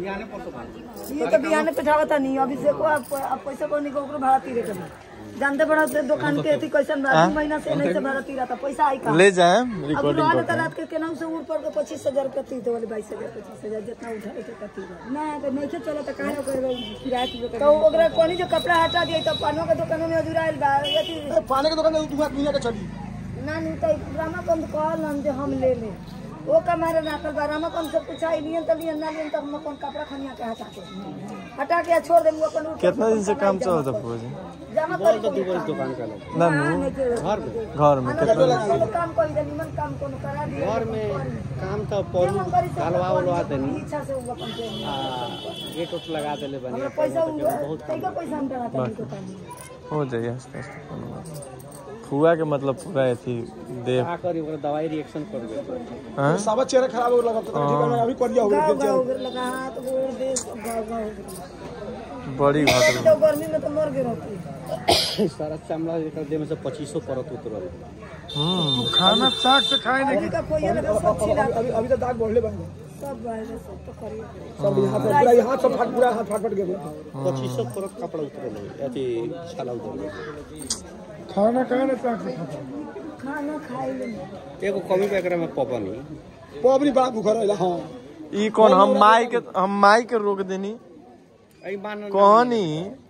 ये तो बिहाने पिठावता नहीं अभी से को आप पैसा को नहीं को भाड़ा तीरे कर जानते बड़ा दुकान के थी कैसे महीना से नहीं से भाड़ा तीरा था पैसा आई का ले जाए रिकॉर्डिंग करते रात के केना से ऊपर के 25,000 रुपया तीर वाले 22,000 25,000 जितना उठा के कती ना तो नहीं के चला त काहे ओकरे किराया तो ओकरा कोनी जो कपड़ा हटा दिए तो पानो के दुकान में अजुराइल बा यति पानी के दुकान में दुनिया के चली ना नहीं तो ड्रामा कम कहल हम जे हम ले ले वो कमारे नाकल बारामा कम से पूछाई लिए तो लिए ना लिए तो हम कौन कपड़ा खनिया के हटा के छोड़ दे वो अपन कितना दिन से काम चलता फौजी जमा कर तो दुकान का ना घर में कितना काम कोई निमन काम कोन करा दिए घर में काम तो हलवा उलवा देनी इच्छा से वो अपन गेट उट लगा देले बनी पैसा बहुत पैसा हम देना हो जाए फुआ के मतलब पूरा थी दे का करी ओकरा दवाई रिएक्शन कर दे हां सब चेहरा खराब हो लगा तो ठीक है अभी कर दिया हो लगा हाथ गोड़ दे गाव बड़ी घाट तो गर्मी में तो मर गए रहती सारा चमड़ा एकर देह में से 2500 परत उतरल खाना साग से खाए नहीं अभी का कोई लगा सब छिला अभी तो दाग बढ़ले बन गए सब बाहर सब तो करिए सब हाथ सब फाट पूरा हाथ फाट गए 2500 परत कपड़ा उतरल अथी छाला उतरल खाना खाने साग से खाना खाए ले एगो कमी पे एकरा में पपनी पपनी बड़ा भूख रहला हां ई कौन हम माई के रोक देनी कहनी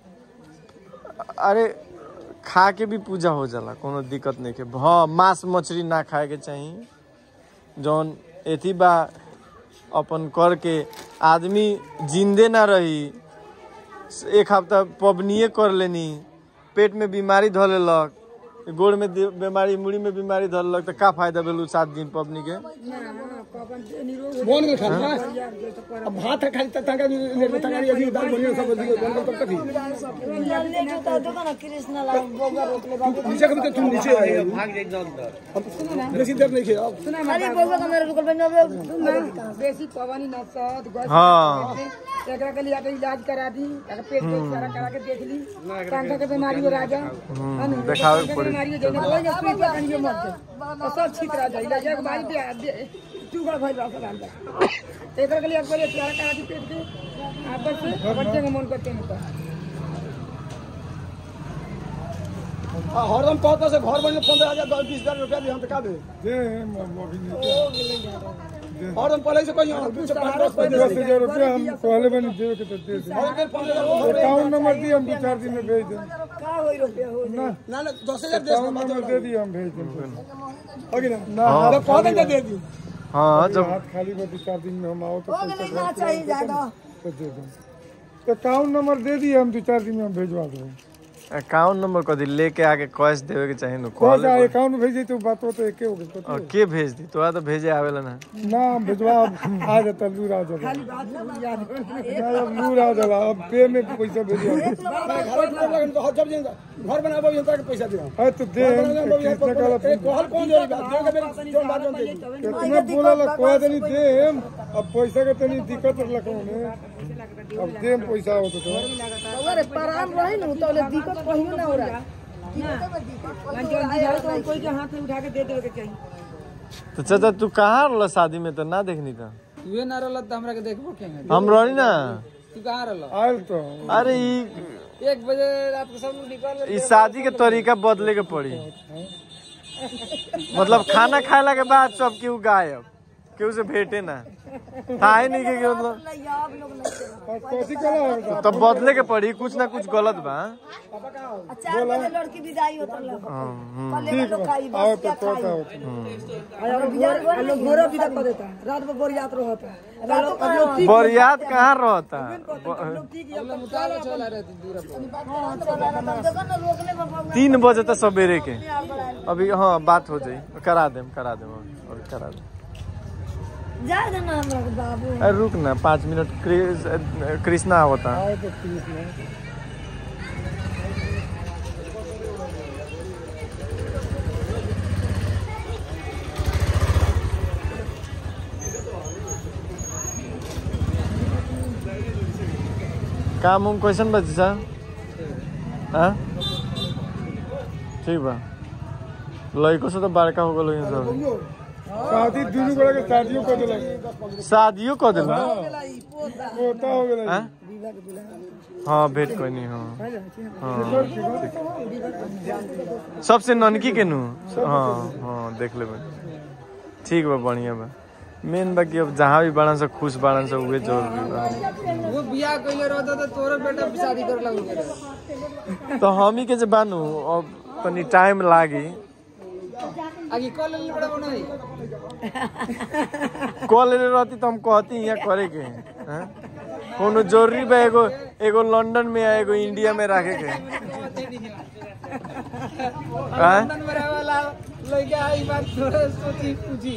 अरे खा के भी पूजा हो जाला कोनो दिक्कत नहीं के हाँ मांस मछली ना खाए के चाहिए जौन एथी बा अपन करके आदमी जिंदे ना रही एक हफ्ता पबनीए कर लेनी पेट में बीमारी धर लेलक गोड़ में बीमारी मुड़ी में बीमारी धर लेलक तो का फायदा भेलू 7 दिन पबनी के बोन के खा अब भात खाली तंगा ले तंगा अभी दाल बढ़िया सब बोन कब तक ले जो तो दुकान कृष्ण ला बोगा रोक ले बाबू नीचे कभी तो तुम नीचे आए भाग जाए एकदम बेसी देर नहीं खेल सुना अरे बोगा का मेरे रुकल बन बेसी पवानी ना सद हां एकरा के लिए आके इलाज करा दी अगर पेट के सारा करा के देख ली कांधा के बीमारी हो राजा देखावे पड़ी बीमारी हो जाए कोई ना पेट का कनियो मत तो सब ठीक रह जाए इलाज के बाद चुगड़ भइल रहा सब अंदर एकरा के लिए एक बार सारा करा दी पेट के आप बस बच्चे का मन करते हैं हरदम कहता से घर बने 15,000 20,000 रुपया दी हम तो का दे हरदम पहले से कहीं 10,000 रुपया हम पहले बनी दे के तो दे दे अकाउंट नंबर दी हम 2-4 दिन में भेज दें का होई रुपया हो ना 10,000 दे नंबर दे दी हम भेज दें होगी ना तो कह दे दे दी हाँ जब हाथ खाली में 2-4 दिन में हम आओ तो हो गए ना चाहिए ज्यादा दे दें अकाउंट नंबर दे दी हम 2-4 दिन में हम भेजवा दें अकाउंट नंबर कदी लेके आके कैश देवे के चाहिए न कॉल अकाउंट भेज दे तो बात तो एके हो गई और के भेज दी तोरा तो भेजे आवेला ना ना भेजवा आ जाता लूर आ जाता खाली बात याद अब लूर आ जाला अब पे में पैसा भेजवा घर बनाबो यंत्र के पैसा दे है तो दे कितना काला कहल कौन दे बात दे के मेरे जोन बात जोन दे कितना बोला ला कोई देनी दे अब पैसा के तनी दिक्कत लखो ने अब दे पैसा हो तो अरे परान रहे न तो ले दिक्कत कहियो ना हो रहा तो कोई के हाथ में उठा के दे देवे के चाहिए तो चाचा तू कहाँ रहला शादी में तो ना देखनी था तुए ना रहल त हमरा के देखबो केंगे हम रही ना तू कहां रहल आयल तो अरे 1 बजे रात को सब लोग निकल ई शादी के तरीका बदले के पड़ी मतलब खाना खाला के बाद सब केहू गायब केहू से भेटे ना था ही नहीं के मतलब कोसी कला तो बदले के पड़ी कुछ ना कुछ गलत बा 4 बजे लड़की विदाई होता लग पहले लोग खाई आओ बस तो क्या कोता खाई होता लोग घोड़ा विदा कर देता रात में बोरियात होता बरियात कहाँ रहता मुताला चला रहती दूर पर 3 बजे तक सवेरे के अभी हाँ बात हो जाई करा देम और करा देम जा देना हमरा के बाबू अरे रुक ना 5 मिनट कृष्णा होता काम उम कैसन बची सा हाँ ठीक बा लड़को से तो बड़का हो गलो सब शादी दुनू गोड़ा के शादियों कर देलक शादियों कर देला पोता हो गेल हैं? हाँ भेंट कोई नहीं हाँ हाँ सबसे ननकी के नु हाँ हाँ देख लेबे ठीक बा बढ़िया बा मेन बा कि अब जहाँ भी बाड़न से खुश बाड़न से उहे जरूरी बा वो बियाह कइले रहता तो तोरे बेटा शादी कर लगो तो हम ही के जे बानू अब तनी टाइम लागी आगे कॉल ले बड़ा बनाई कॉल ले रहती तो हम कहती यहाँ करे के हैं? कोनो जरूरी बा एगो लंदन में या एगो इंडिया में रखे के हैं? लंदन में रहे वाला लइका आई बात थोड़ा सोची पूछी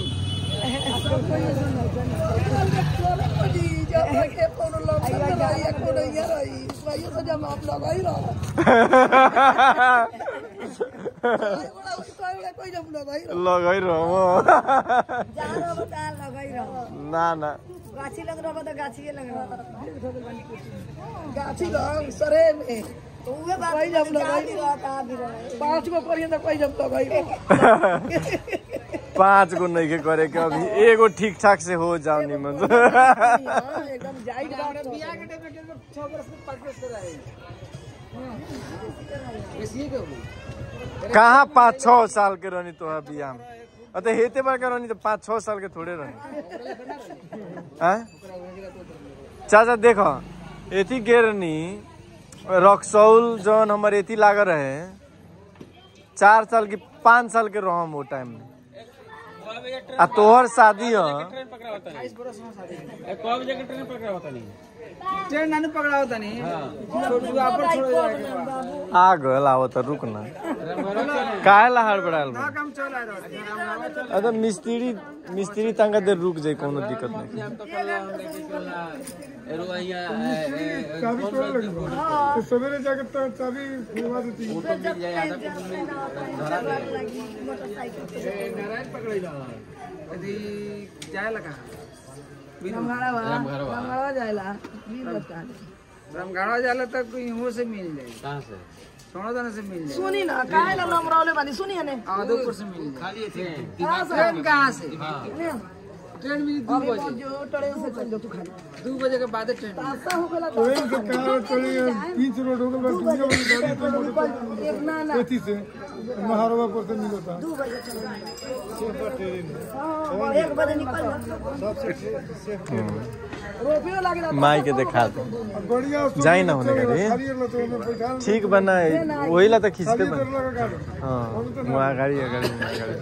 लगाई रहो ना ना गाछी लग रहा तो गाछी लग रहा गाछी लग सरे में तो उहे बात कोई जब लगाई 5 गो करिए तो कोई जब लगाई 5 गो नहीं के करे के अभी एगो ठीक ठाक से हो जाओ निमन एकदम जाइट बात बियाह के टाइम में 6 वर्ष में 5 वर्ष रहे इसी के कहाँ 5-6 साल के रहनी तो बियाह में अतः हेते बार का रहनी तो 5-6 साल के थोड़े रहनी चाचा देखो एथी गेरनी रक्सौल जौन हमारे एथी लागल रहे 4 साल की 5 साल के रहम वो टाइम में आ तोहर शादी हो ट्रेन नानू पकड़ा होता नहीं छोड़ जुआ पर छोड़ जाएगा आ गल आओ तो रुक ना काहे ला हड़बड़ाल बा? काम चल रहा है अरे मिस्त्री तंगा देर रुक जाए कोनो दिक्कत नहीं चाबी तोड़ लगी तो सवेरे जाके तो चाबी खुलवा देती नारायण पकड़ यदि जाए लगा रामगढ़वा जाएला रामगढ़वा जाला तक यहाँ से मिल जाए कहाँ से सोना दाना से मिल जाए सुनी ना काहे ला रामगढ़वा बानी सुनी ने आदोपुर से मिल जाए ट्रेन कहाँ से ट्रेन मिली 2 बजे जो ट्रेन से चल जो तू खाली 2 बजे के बाद ट्रेन मिली। ऐसा हो गला ट्रेन से कहाँ चले बीच रोड हो गल दुनिया वाली गाड़ी एक ना ना एथी से महारवा पर से मिलता 2 बजे चलो 1 बजे निकल रोपियो लागेला माई के दिखा दे बढ़िया जाई ना होने का रे ठीक बना वही ला तो खींचते बन हाँ वहाँ गाड़ी है गाड़ी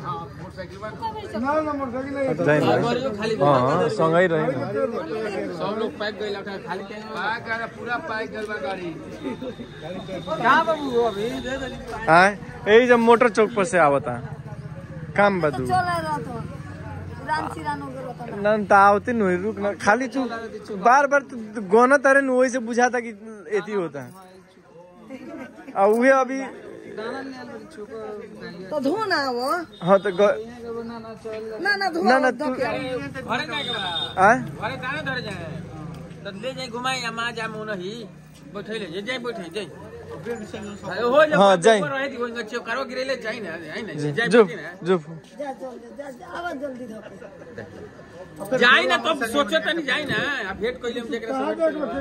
ना ना मोटरसाइकिल नहीं जाई ना हाँ संगई रही ना सब लोग पैक गइल खाली पैक पूरा पैक गइल बा गाड़ी कहाँ बाबू अभी दे दे आए यही जब मोटर चौक पर से आवता काम बदू चल रहा तो राम सिरानो के रोता ना तो आवते नहीं रुक ना खाली तू बार बार तू गोना तारे न वही से बुझाता कि एथी होता है और उहे अभी तो धो ना वो हाँ तो ना ना धो ना ना तू घरे ना के बा आए घरे काहे धरे जाए तो ले जाए घुमाई या मां जा मुन ही बैठे ले जाए बैठे जाए हो जा हाँ, जाई। रहे थी वो करो गिरेले जाई ना जाई ना जाए जो बैठी ना जो जा आवाज जल्दी धो जाई ना तो सोचो त नहीं जाई ना अब भेट कइले हम जेकरा से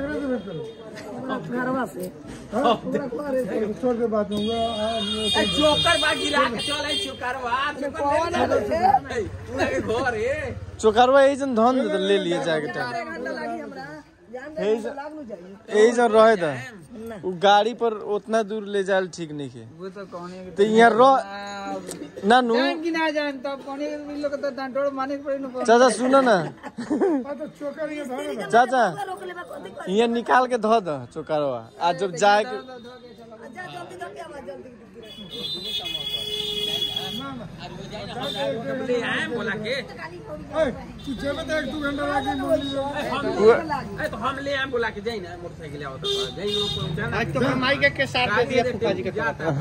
घरवा से छोड़ दे बात होगा चोकर बा गिरा के चल आई चोकरवा कौन है बच्चे पूरा घर है चोकरवा यही जन धन ले लिए जाके टाइम घंटा लागी हमरा जान यही दे लाग नु जाई यही जन रहे था वो गाड़ी पर उतना दूर ले जाए ठीक नहीं है वो तो कौन है तो यहाँ रह ना नू जान कि ना जान तब कौन है लोग तो डांटोड़ माने के पड़ी न चाचा सुनो ना तो चोकर ये धर चाचा रोक ले बा कथि कर यहाँ निकाल के धो दो चोकरवा आज जब जाए के जा जल्दी धो के आवाज जल्दी ले आए बोला के तू चले तो 1-2 घंटा लगी मोली तो हम ले आए बोला के जाई ना मोटरसाइकिल आओ तो जाई लोग जाना आज तो माई के साथ दे दिया फूफा जी के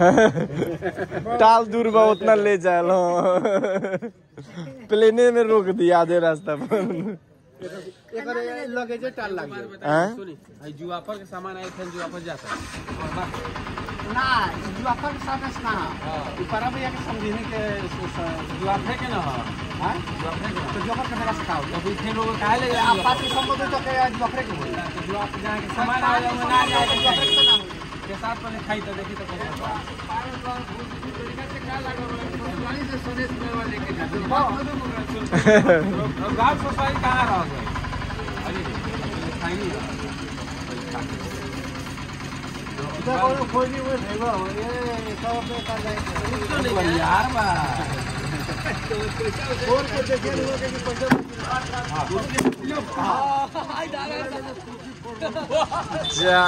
टाल दूर बा उतना ले जाए लो प्लेने में रोक दिया आधे रास्ता पर एकरे लगेज टाल लाग गया। हैं? सुनी आई जुआफर के सामान आए थे जुआफर जाता ना जुआफर के साथ ना ऊपर भैया के समझने के जुआफे के ना हां जुआफे के तो जुआफर के मेरा सिखाओ तो फिर लोग काहे ले आप बात के संबंध तो के जुआफर के बोल जुआफ जाए के सामान आ जाए ना जाए के जुआफर के नाम के साथ पहले खाई तो देखी तो कैसा से का लगा वाली से सोनेश में वाले लेके जाते गांव सोसाइटी कहां रह गए अरे खाई नहीं कोई नहीं वो भेगा ये सब पे कर जाएंगे यार बा और के देखे लोग के पैसा जा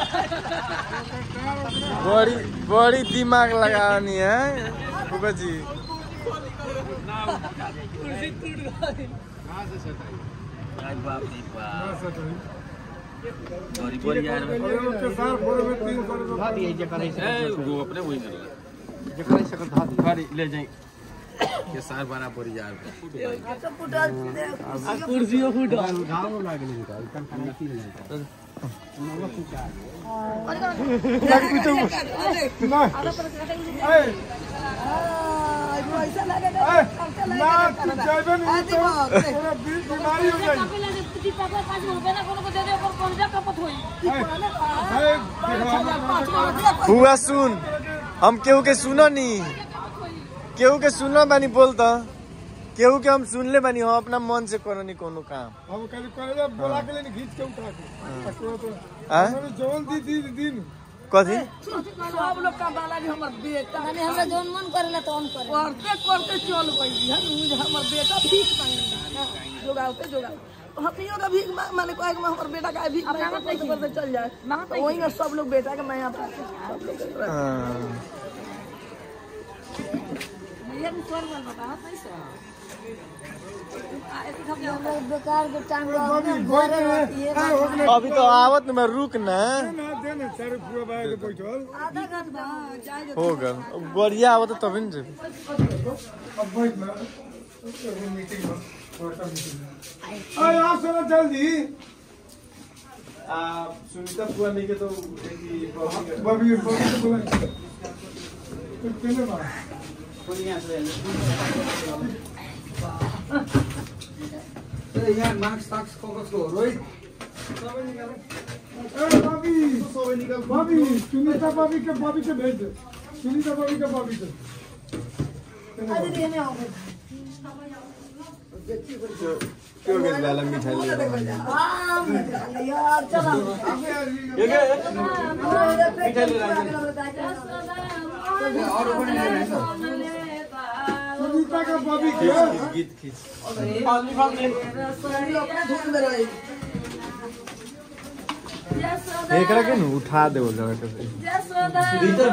बड़ी दिमाग लगानी है फूफा जी। वो अपने वही कर ले जाए के सार बड़ा पड़ यार कुर्सियों फुटा गांव लागले ऐसा लगे ना तू जाबे नहीं तो तोरा बीमारी हो जाई। हुआ सुन हम केहू के सुनो नी केहू के सुनो बानी बोलता केहू के हम सुन ले बानी हम अपना मन से करो नी कोनो काम हम कभी करे बोला के लेने खींच के उठा के हैं हमने जोन दिन कथी सब लोग का बाला भी हमर बेटा माने हमरा जोन मन करेला तो हम करे करते करते चल गई है हमर बेटा भीख मांगे जोगाओते जोगाओ हमियों का भीख माने कोई हमर बेटा का भीख करते चल जाए तो वही ना सब लोग बेटा के मैं सब लोग ये कर वाला बता पैसा बेकार के टाइम अभी तो आवत न मैं रुक ना ना देने चार पूरा बाग बैठल आधा घंटा जाए हो गल बढ़िया आवत तभी न अब बैठ ना मीटिंग में छोटा मीटिंग आ यार चलो जल्दी सुनीता पुआ नहीं के तो बबी तो बोला चले बा यार मार्क्स टैक्स फोकस को रोहित भाभी सुनीता भाभी के भेज दे सुनीता भाभी के अरे देने आओ क्यों गए लाला मिठाई ले यार चला सुनीता का भाभी के गीत खींच एकरा के न उठा दे वो जगह के भीतर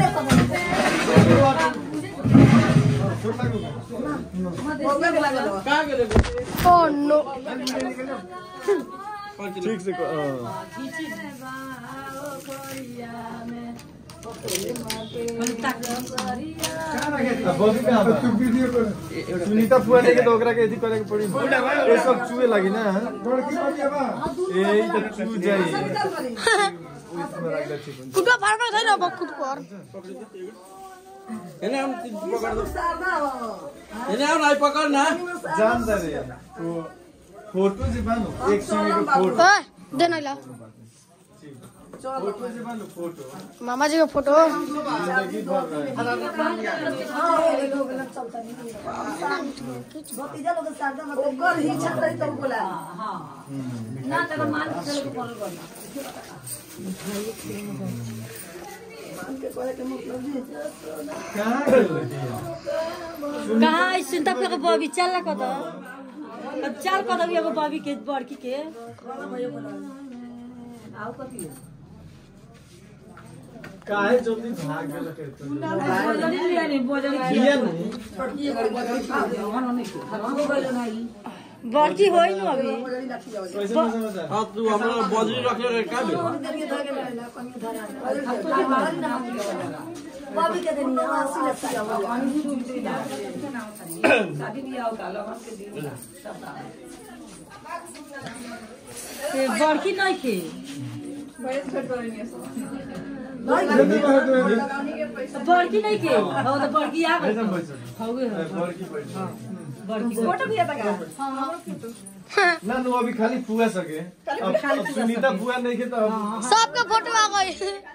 ओ नो ठीक से सुनीता फुआ लेके तो ओकरा के एथी करे के पड़ी ये सब चूहे लगी ना यही तो चू जाई कुटा फाड़ के छैन बकुट पर एने हम पकड़ दो एने हम नहीं पकड़ ना जान दे रे वो फोटो से बानो एक सीवी के फोटो ओए दे न ला फोटो से बानो फोटो मामा जी का फोटो जिंदगी भर रहे भतीजा लोग शारदा मत ओकर ही छतरी तो बोला हां ना तब मान के चलो पर करना मान के करे के मतलब जी कहाँ सुनता पे को बॉबी चल ला कत अब चल कत भी एगो बॉबी के बड़की के आओ कथी काहे जल्दी भाग गेल के बोजरी लिया नहीं बोजरी किया नहीं छोटी एक बोजरी खा दे हमन नहीं खा गइल नहीं बड़की होई न अभी बोजरी रखी जाओ कैसे समझ हां तू हमरा बजरी रखे रे का बे बाबी के दिन आसी लगता है पानी भी शादी भी आओ का लगन के दिन सब बड़की नहीं के बड़की नहीं के हो तो बड़की आ गई हो गई बड़की फोटो भी आता का हां फोटो ना नो अभी खाली पुआ सके अब सुनीता पुआ नहीं के तो सबके फोटो आ गई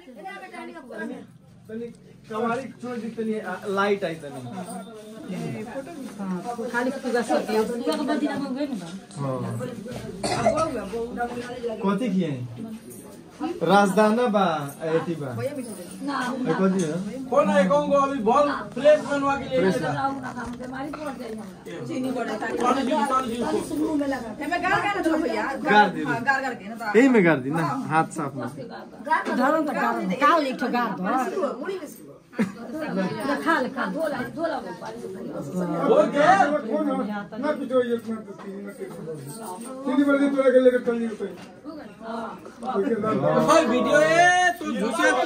तनी कवारी छोड़ दी तनी लाइट आई तनी खाली पुआ सके पुआ के बदिना में गई ना कथी किए राजदाना बा एती बा ना कथी है कौन है कहूंगा अभी बॉल फ्लेट बनवा के लिए हमारी पड़ जाए चीनी बड़ा सुमरू में लगा मैं गार गार दो भैया गार दे गार गार के ना यही में गार दी ना हाथ साफ में धरम तक का एक ठो गार दो मुड़ी में खा धोला हो गया ना कुछ ये तीन बजे तोरा के लेकर चल जी भाई वीडियो है तू झूठे तू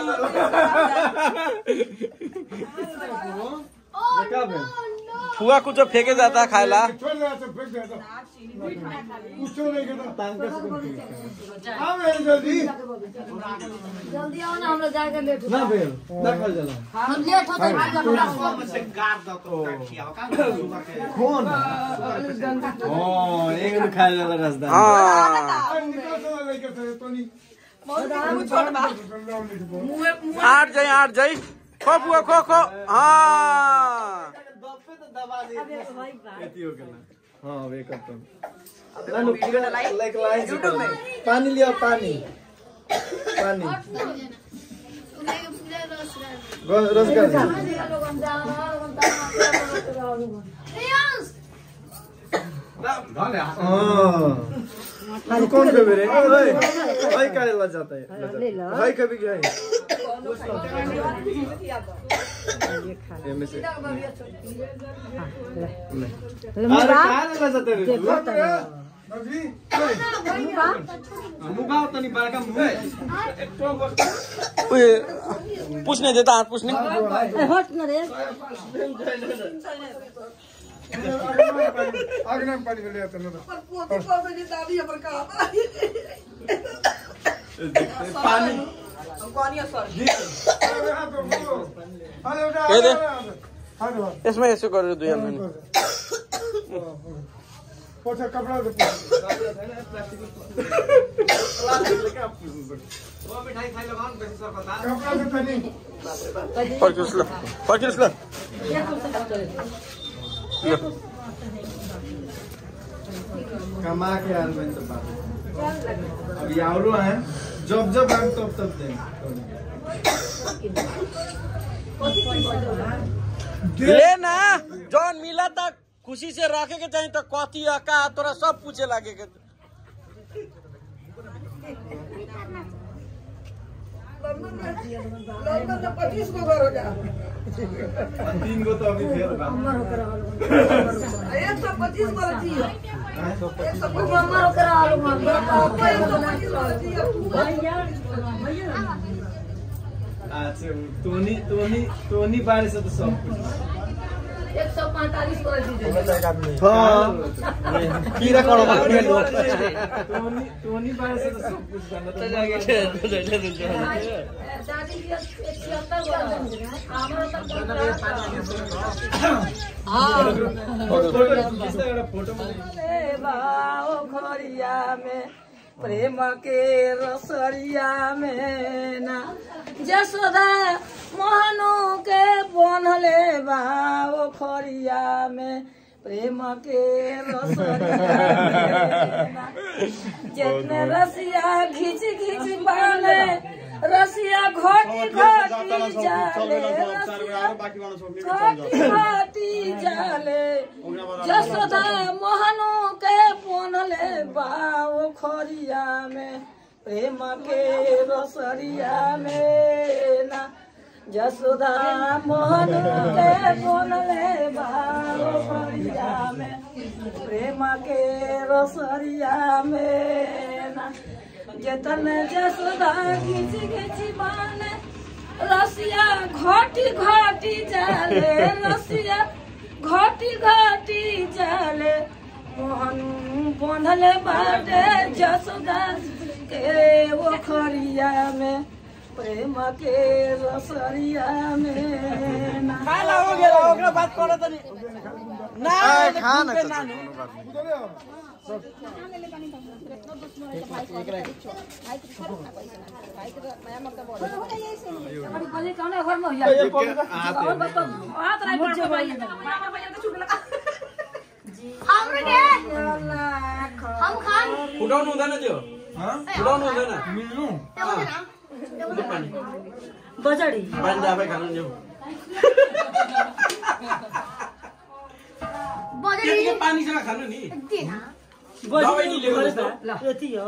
फुआ कुछ फेंके जाता है खाएला छोड़ दे सब फेंक दे कुछ नहीं करता तांका से आ मेरे जल्दी जल्दी आओ ना हमरा जाएगा लेट ना बेल ना खा जाला हम लेट होता है से गार दो तो खियाओ का कौन हां एक ने खा जाला राजदाना हां निकल चला लेकर तो नहीं आठ जाई खो फुआ खो हां एती हो गेला हां वे करतम लानु लाइक पानी लिया पानी रस कर हां कौन पे रे ओए भाई काले ला जाता है भाई कभी गया है ये में से अरे काले ला जाता है अभी मुगाव तनी बड़का मुंह ओए पूछने देता हाथ पूछने हट न रे आगे ना पानी ले आता ना पोती पोती जी दादी पर का पानी कोनी सर ये दे इसमें ऐसे कर दो यार मैंने पोछा कपड़ा दे वो मिठाई खाई लगाओ बेसी सर बता कपड़ा दे तनी फर्क लो कमा के यार मैं तो बात अब यावरो है जब हम तब दे लेना जॉन मिला तक खुशी से रखे के चाहिए तो कथी का तोरा सब पूछे लागे के लगभग 25 को घर हो जा 3 गो तो अभी फेल बा 125 वाला चाहिए 125 मम्मा करा लो मम्मा अच्छा तोनी बारे से तो सब कुछ 145 वाला दीजिए हां कीड़ा करो तोनी बारे से तो सब कुछ जानता तो जाके दादी की 76 वाला हमरा तक फोटो बाओ घरिया में प्रेम के रसरिया में ना जसोदा मोहनो के बनले बाओ खरिया में प्रेम के रसरिया में ना जितने रसिया घिच घिच बाले रसिया घोटी घोटी जाले घोटी जाले जसोदा मोहनो के बनले बाओ खरिया में प्रेम के रसरिया में ना जसोदा मोहनो के बनले बाओ खरिया में प्रेम के रसरिया में ना जतन जसोदा घिच घिच बाने रसिया घोटी घोटी जाले रसिया घोटी घोटी जाले मोहन बंधल बाटे जसोदा के वो खरिया में प्रेम के रसरिया में खाला हो गेला ओकरा बात करे तनी ना खा ना हम खान उडाउनु हुँदैन त्यो उडाउनु हुँदैन मिल्नु बजड़ी पानी दाबै खानु न्यौ बजरी पानीसँग खानु नि बजड़ी नि ल्याउनु यति हो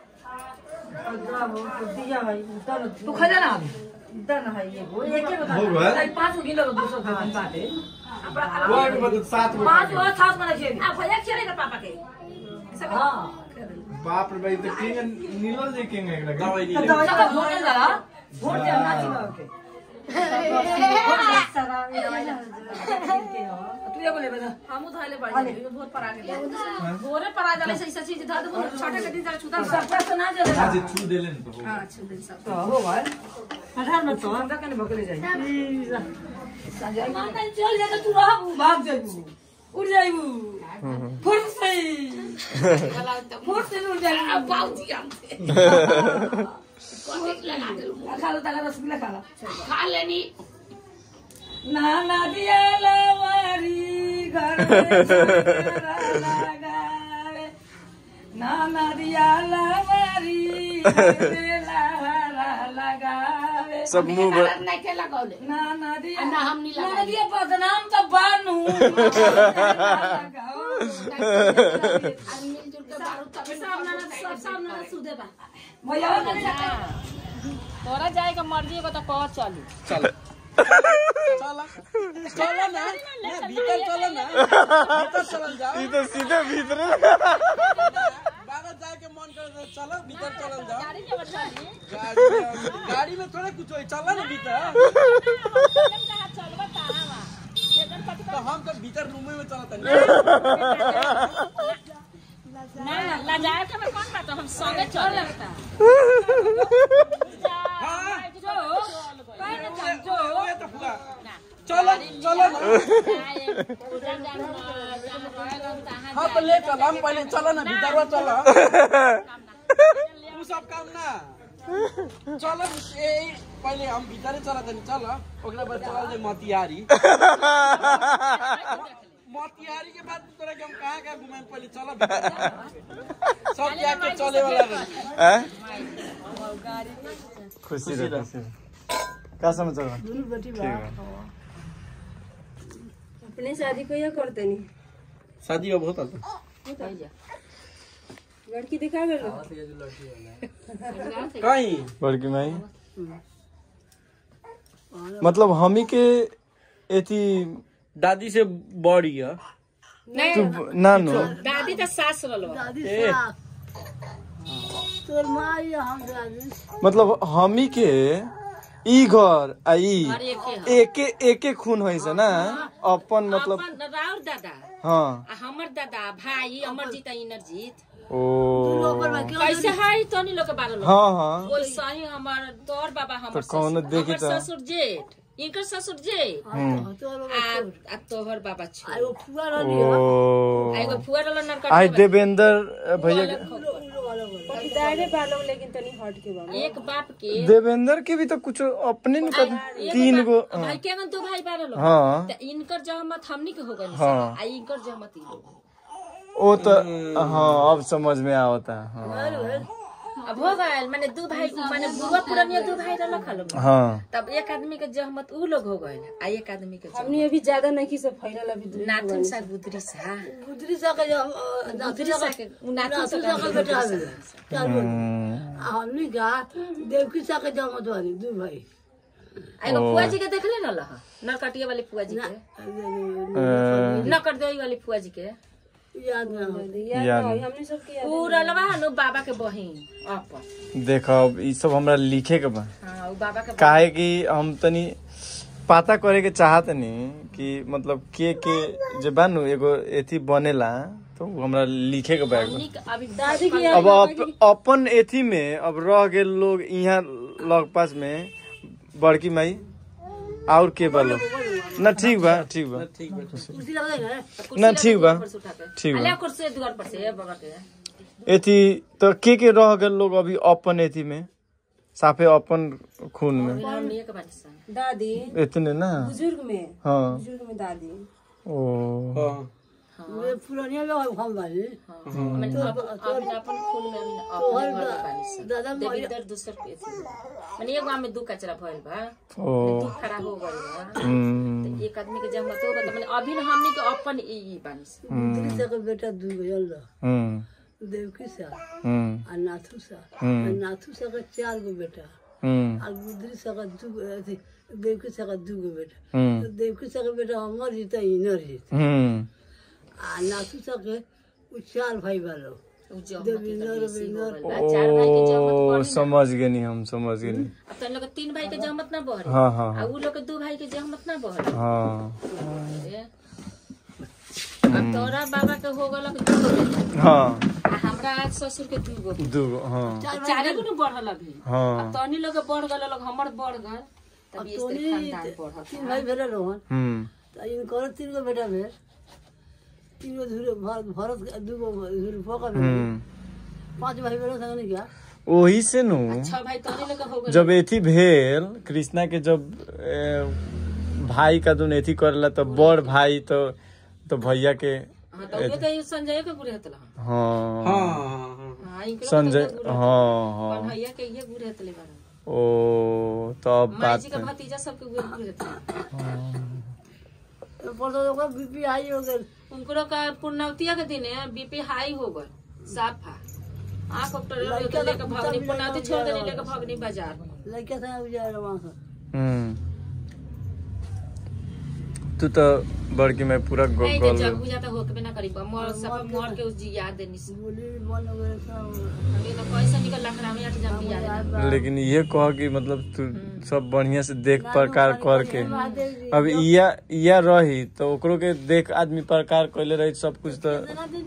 दिया भाई तू खा ना दन है ये वो एक के बता 5 किलो दूसरा खान बाटे वर्ड बदल 7 5 और 7 बना खेली आप भैया खेलेगा पापा के हां बाप रे भाई तो किंग नीलल जी किंग एकरा दवाई नि सब वोट लगा वोट दे नाची के सारा तू ये बोले बता हम उधाले पड़ बहुत पर आ गए गोरे पर आ जाले ऐसा चीज धर दो छोटे के दिन जरा छुदा सब से ना जले आज छू देले न तो हां छू दिन सब तो हो भाई आधार मत तो हम कने भगले जाई संजय माता चल जा तू रह भाग जाबू उड़ जाईबू फुर से उड़ जाई बाऊजी हमसे खा लो ताला रसगुल्ला खा लो खा लेनी नाना दिया लवारी घर में लगावे नाना दिया लवारी घर में लगावे सब मुंह नहीं के लगाओले नाना दिया ना हम नहीं नाना दिया बदनाम तो बानू मिलजुल के बारू तब सब ना सुदे बा भैया तोरा जाएगा मर्जी को तो कह चलू चल चल ना भीतर चल ना भीतर चल जाओ ई तो सीधे भीतर बाबा जाए के मन करे चलो भीतर चल जाओ गाड़ी के बच्चा गाड़ी में थोड़े कुछ होई चल ना भीतर चलवा तावा तो हम तो भीतर रूम में चलत ना ला जाए के कौन बात हम संगे चल लगता हां जो कहीं ना जो तो पूरा चलो चलो हाँ तो ले चल हम पहले चलो ना भीतर चलो तू सब काम ना चलो पहले हम भीतर चला तनी चलो ओकरा बाद चल जे मोतिहारी मोतिहारी के बाद तोरा के हम कहां घुमाए पहले चलो सब जाके चले वाला हैं खुशी रह का समाचार है ठीक है अपने शादी को या करते नहीं शादी में बहुत आता लड़की दिखा गए कहीं बड़की माई मतलब हमी के एथी दादी से बड़ी है तू नानो दादी तो सास रलो तोर माई हम दादी मतलब हमी के ई घर आ ई एके खून होई से ना अपन मतलब अपन राउर दादा हाँ आ हमर दादा भाई अमरजीत इनरजीत ओ कैसे है तनी लोग के बारे में हाँ हाँ वैसा ही हमर तोर बाबा हमर तो कौन देखी हमर था ससुर जेठ इनकर ससुर जेठ आ तोहर बाबा छ आयो फुआ रहली हो आइगो फुआ रहल नरकट आई देवेंद्र भैया के दाने पालो लेकिन तनी हट के बा एक बाप के देवेंद्र के भी तो कुछ अपने न कर तीन गो भाई के दो भाई बारह लोग हाँ त इनकर जहमत हमनी के हो गइल हाँ। आ इनकर जहमत ई लोग वो तो हाँ अब समझ में आता है हाँ अब हो गइल माने दो भाई माने बुआ पुरानिया दो भाई रहल खलो हाँ तब एक आदमी के जहमत उ लोग हो गइल आ एक आदमी के हमनी अभी ज्यादा नहीं की सब फैलल अभी नाथुन सा गुदरी सा गुदरी सा के गुदरी सा के नाथुन सा का बेटा हमनी का देवकी सा के जमत वाली दू भाई एगो फुआ जी के देखले न लह नरकटिया वाली फुआ जी के नकर देई वाली फुआ जी के याद ना हो याद हमने सब के पूरा लवा नु बाबा के बहिन अपन देखो अब ई सब हमरा लिखे के बा हां उ बाबा के काहे कि हम तनी पता करे के चाहत नहीं कि मतलब के जे बानू एगो एथी बनेला तो हमरा लिखे के बैग अभी दादी की अब अपन एथी में अब रह गेल लोग यहाँ लग पास में बड़की माई और के बा लोग ना ठीक बा ना ठीक बा एथी तो के रह गेल लोग अभी अपन एथी में साफे अपन खून में दादी इतने ना बुजुर्ग में हाँ बुजुर्ग में दादी ओ वे पुरानिया लोग हम वाले अपन खून में दादा देविंदर दूसर पे थी माने एगो में दू कचरा भइल बा दू खड़ा हो गइल बा तो एक आदमी के जब तो माने अभी हमनी के अपन ई बानी दूसरे के बेटा दू गयल देवकी सा नाथू सा के 4 गो बेटा और गुदरी सा के 2 देवकी सा के 2 गो बेटा तो देवकी सा के बेटा हमर जीता ही न जीत नाथू सा के 4 भाई वालो ओ समझ गए नहीं हम समझ गए नहीं अब तो लोग 3 भाई के जहमत ना बहर हाँ हाँ और वो लोग 2 भाई के जहमत ना बहर हाँ अब तोरा बाबा के हो गल 2 गो हाँ हमरा ससुर के 2 गो हाँ 4 गो न बढ़ल अभी हाँ अब तोनी लोग बढ़ गल लोग हमर बढ़ गल तब इस खानदान बढ़ल 3 भाई भेल रोहन तो इन कर 3 गो बेटा भेल 3 गो धुरे भरत 2 गो धुरे फोका भेल 5 भाई भेल संग नहीं क्या वही से नु 6 भाई तोनी लोग हो गल जब एथी भेल कृष्णा के जब भाई का दुन एथी करला तो बड़ भाई तो भैया के हां तो ये तो संजय के बुरे हतला हाँ हां संजय हाँ भैया के ये बुरे हतले बार ओ तो अब बात माजी का भतीजा सब के बुरे हतला पर तो बीपी हाई हो गए उनको का पुण्यवतिया के दिन है बीपी हाई हो गए साफा आंख डॉक्टर लेके भागनी पुण्यवती छोड़ देने लेके भागनी बाजार लड़का था उजाड़ वहां से तू तो बड़की में पूरा नहीं गोल जब बुझा तो होके ना करी मोर सब मोर के उस जी याद देनी बोली मन वगैरह सब हमें तो पैसा निकल लखरा में 8 जब याद लेकिन ये कह कि मतलब तू सब बढ़िया से देख प्रकार करके अब या रही तो ओकरो के देख आदमी प्रकार कैले रही सब कुछ तो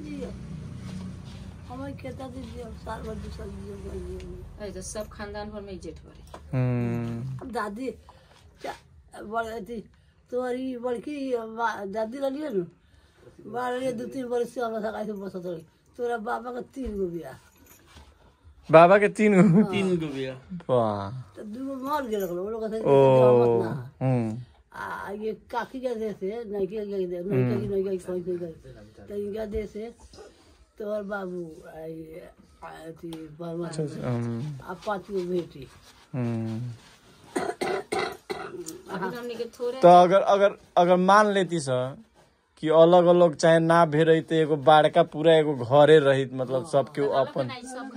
हमें कहता दीजिए साल भर दूसरा दीजिए तो सब खानदान भर में इज्जत भरे दादी बड़ी थी तोरी बड़की दादी रही है ना बारह 2-3 वर्ष से हमारे साथ बस तोरा बाबा का 3 गो बिया बाबा के 3 गो बिया वाह तो 2 गो मर गेल वो लोग आ ये काकी के दे से नहीं के तो इनका दे से तोर बाबू आई बर्मा आ 5 गो बेटी तो अगर मान लेती सर कि अलग अलग चाहे ना भे रही तो एगो बाड़का पूरा एगो घरे रही मतलब सबके अपन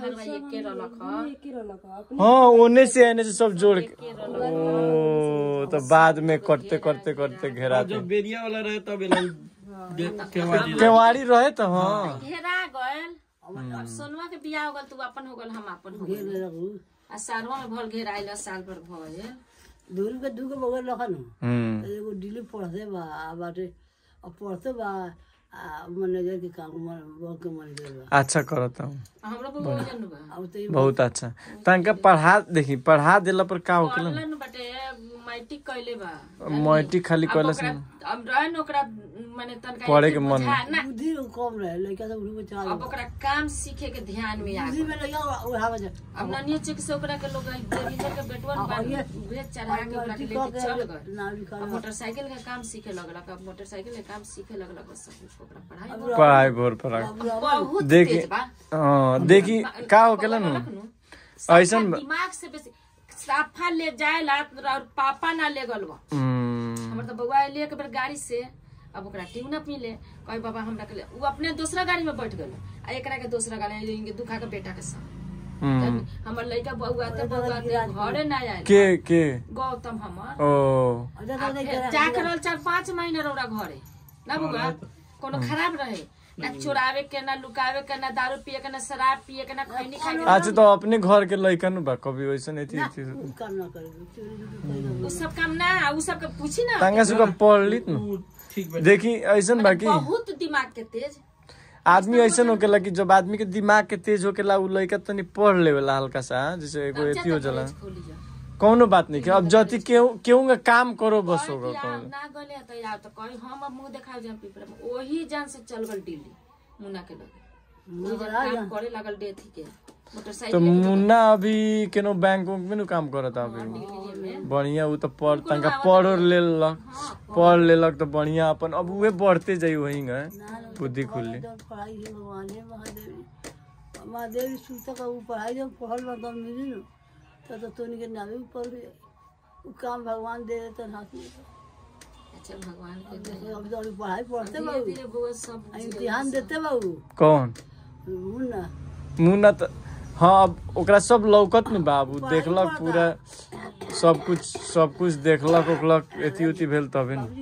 हाँ ओने से आने से सब जोड़ के ओ तो बाद में करते घेरा जब बेरिया वाला रहे तब केवाड़ी रहे तो हाँ घेरा गल सोनवा के बियाह हो गल तू अपन हो गल हम अपन हो गल आ सालवा में भल घेराइल साल भर भए दूर के 2 गो बगल लखन एगो दिल्ली पढ़ते बा बाटे अब पढ़ते बा मैनेजर के काम के मैनेजर अच्छा करता हूँ हमरा बहुत जन बा बहुत अच्छा तनका पढ़ा देला पर का होखेला बटे मैट्रिक कइले बा मैट्रिक खाली कइला से अब रहन ओकरा माने तनका पढ़े के मन बुद्धि कम रहे लड़का सब उठे चला अब ओकरा काम सीखे के ध्यान में आ बुद्धि में लगा उठा बजे अब ननियो चिक से ओकरा के लोग देवीधर के बेटवन भेज चढ़ा के ओकरा के लेके चल गए मोटरसाइकिल का काम सीखे लगलक अब मोटरसाइकिल के काम सीखे लगलक सब ओकरा पढ़ाई घोर पढ़ाई देखी हां देखी का होखेला न ऐसन दिमाग से बेसी साफा ले जाएला और पापा ना ले गलवा हमर तो बउआ ले के गाड़ी से अब ओकरा ट्यून अप मिले कहे बाबा हमरा के वो अपने दूसरा गाड़ी में बैठ गेल आ एकरा के दूसरा गाड़ी लेंगे दुखा के बेटा के संग हमर लइका बउआ ते घरे ना आए के गौतम हमर ओ जा करल 4-5 महीना रौरा घरे ना बुआ कोनो खराब रहे ना चोरावे के ना लुकावे के ना दारू पिए के ना शराब पिए के ना खैनी खाए के अच्छा तो अपने घर के लइका न बा कभी वैसे नहीं थी काम ना करे वो सब काम ना उ सब के पूछी ना तंगा से पढ़ ली न देखी ऐसन बाकी बहुत दिमाग के तेज आदमी ऐसा होकेला कि जब आदमी के दिमाग के तेज होकेला उ लड़का तनी पढ़ लेवेला हल्का सा, जैसे एगो एथी हो जाला, कौनो बात नहीं के। अब जति केहू का काम करो बस होगा ना गले त या त कहि हम अब मुंह देखाव जम पिपरा में ओही जान से चल गल दिल्ली मुन्ना के लगे काम करे लागल डेथी के मोटरसाइकिल। तो मुन्ना अभी केनो बैंक में नु काम करता अभी बढ़िया। उ तो पढ़ तंका पढ़ लेलक तो बढ़िया अपन अब उहे बढ़ते जाई वही गए बुद्धि खुली। महादेवी सूता का पढ़ाई जब पढ़ल बा तब मिली न तो तोनी के नामे ऊपर उ काम भगवान दे देते हाथ में। अच्छा भगवान के अब तो पढ़ाई पढ़ते बाबू सब इम्तिहान देते बाबू। कौन मुन्ना तो हाँ अब ओकरा सब लौकत में बाबू देखलक पूरा सब कुछ देखलक ओकलक एथी उथी भेल तबे न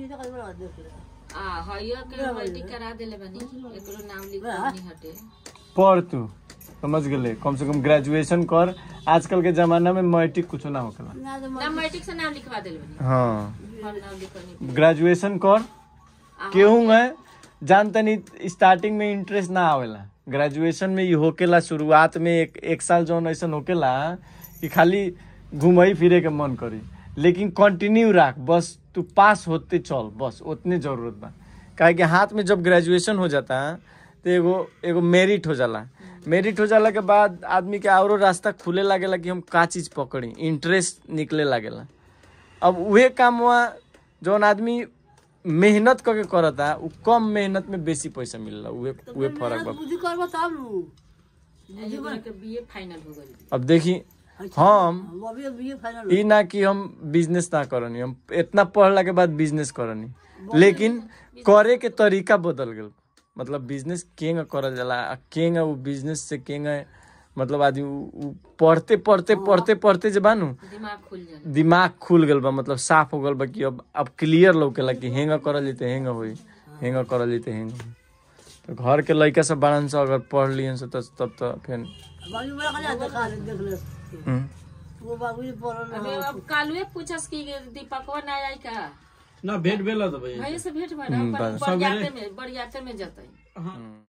हइयो के मल्टी करा देले बनी एकरो नाम लिखनी हटे। पढ़ तू समझ गए, कम से कम ग्रेजुएशन कर। आजकल के जमाना में मैट्रिक कुछ ना होखेला ना मैट्रिक से नाम लिखवा देले बनी। हाँ ग्रेजुएशन कर केहू है जानता नहीं स्टार्टिंग में इंटरेस्ट ना आवेला। ग्रेजुएशन में ये होकेला शुरुआत में एक साल जौन ऐसा होकेला कि खाली घूमई फिरे के मन करी, लेकिन कंटिन्यू रख बस तू पास होते चल बस उतने जरूरत बा। काहे कि हाथ में जब ग्रेजुएशन हो जाता तो एगो मेरिट हो जाला। मेरिट हो जाला के बाद आदमी के औरो रास्ता खुले लागेला कि हम का चीज पकड़ी, इंटरेस्ट निकले लागेला। अब उहे काम हुआ जौन आदमी मेहनत करके करता उ कम मेहनत में बेसी पैसा मिलला, उहे फर्क बा। बुद्धि करबा तब जीवन के बीए फाइनल हो गई। अब देखी हम अभी बीए फाइनल ई ना कि हम बिजनेस ना करनी, हम इतना पढ़ला के बाद बिजनेस करनी, लेकिन करे के तरीका बदल गेल। मतलब बिजनेस केंगा करल जाला, केंगा उ बिजनेस से केंगा मतलब आदमी पढ़ते पढ़ते पढ़ते पढ़ते जे बानू दिमाग खुल गल बा, मतलब साफ हो गल बा कि अब क्लियर लौकेला कि हेंगा करल जते हेंगा होई, हेंगा करल जते हेंगा। तो घर के लड़का सब बारन से अगर पढ़ लियन से तब तो फिर बाबू बड़ा कजा देख ले वो बाबू जी पढ़ल। अबे अब कालुए पूछस कि दीपकवा ना आई का ना भेंट भेला तो भाई से भेंट बना बड़ियाते में जतई।